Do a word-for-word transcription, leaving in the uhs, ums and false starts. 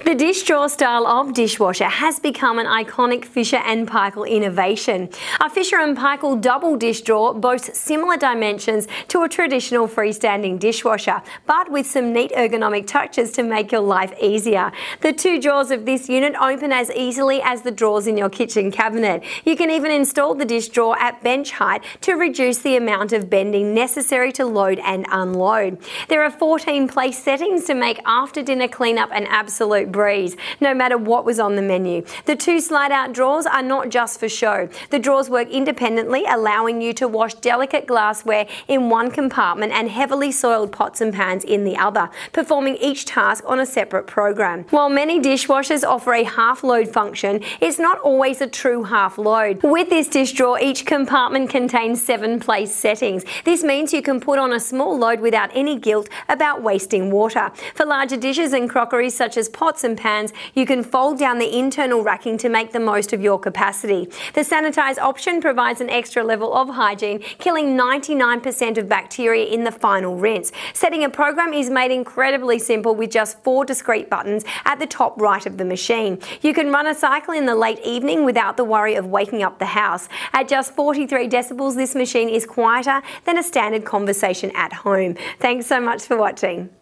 The dish drawer style of dishwasher has become an iconic Fisher and Paykel innovation. A Fisher and Paykel double dish drawer boasts similar dimensions to a traditional freestanding dishwasher, but with some neat ergonomic touches to make your life easier. The two drawers of this unit open as easily as the drawers in your kitchen cabinet. You can even install the dish drawer at bench height to reduce the amount of bending necessary to load and unload. There are fourteen place settings to make after dinner cleanup an absolute breeze, no matter what was on the menu. The two slide-out drawers are not just for show. The drawers work independently, allowing you to wash delicate glassware in one compartment and heavily soiled pots and pans in the other, performing each task on a separate program. While many dishwashers offer a half-load function, it's not always a true half-load. With this dish drawer, each compartment contains seven place settings. This means you can put on a small load without any guilt about wasting water. For larger dishes and crockery such as pots and pans, you can fold down the internal racking to make the most of your capacity. The sanitize option provides an extra level of hygiene, killing ninety-nine percent of bacteria in the final rinse. Setting a program is made incredibly simple with just four discrete buttons at the top right of the machine. You can run a cycle in the late evening without the worry of waking up the house. At just forty-three decibels, this machine is quieter than a standard conversation at home. Thanks so much for watching.